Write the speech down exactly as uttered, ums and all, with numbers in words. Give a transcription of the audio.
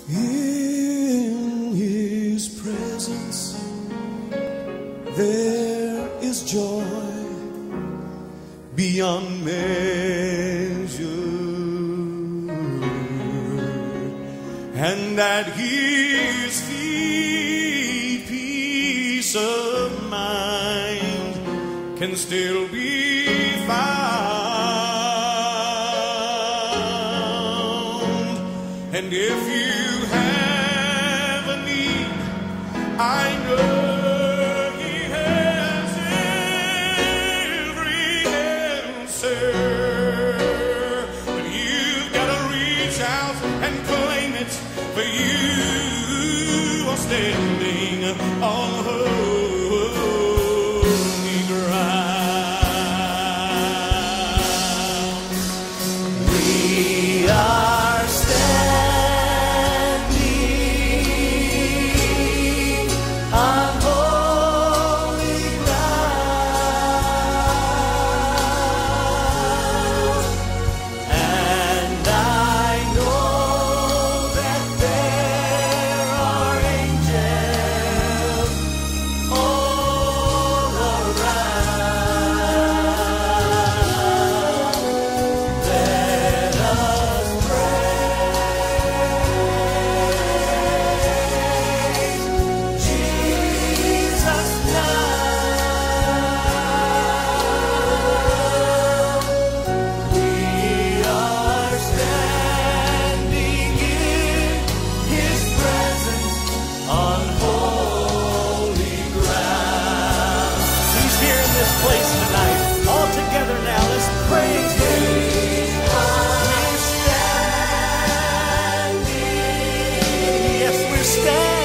In His presence there is joy beyond measure, and at His feet peace of mind can still be found. And if you have a need, I know He has every answer. But you've got to reach out and claim it, for you are standing on holy ground. We are standing on holy ground, and I know that there are angels all around. Let us praise Jesus now. We are standing in His presence on holy ground. He's here in this place tonight. All together now, let's praise Him. We're standing. Yes, we're standing.